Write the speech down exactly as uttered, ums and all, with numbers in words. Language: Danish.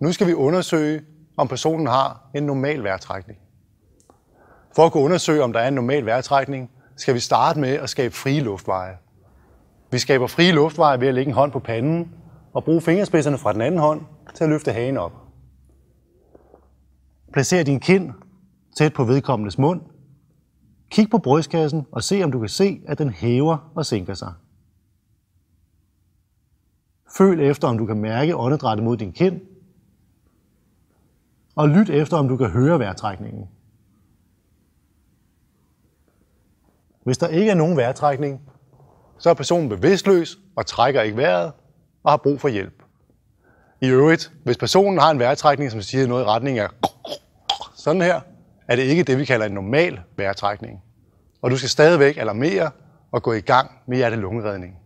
Nu skal vi undersøge, om personen har en normal vejrtrækning. For at kunne undersøge, om der er en normal vejrtrækning, skal vi starte med at skabe frie luftveje. Vi skaber frie luftveje ved at lægge en hånd på panden og bruge fingerspidserne fra den anden hånd til at løfte hagen op. Placer din kind tæt på vedkommendes mund. Kig på brystkassen og se, om du kan se, at den hæver og sænker sig. Føl efter, om du kan mærke åndedrættet mod din kind. Og lyt efter, om du kan høre vejrtrækningen. Hvis der ikke er nogen vejrtrækning, så er personen bevidstløs og trækker ikke vejret og har brug for hjælp. I øvrigt, hvis personen har en vejrtrækning, som siger noget i retning af sådan her, er det ikke det, vi kalder en normal vejrtrækning. Og du skal stadigvæk alarmere og gå i gang med hjerte-lungeredning.